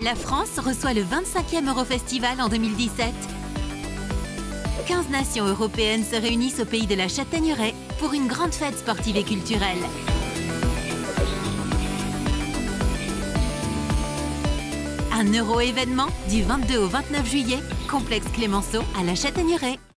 La France reçoit le 25e Eurofestival en 2017. 15 nations européennes se réunissent au pays de la Châtaigneraie pour une grande fête sportive et culturelle. Un Euro-événement du 22 au 29 juillet, complexe Clémenceau à la Châtaigneraie.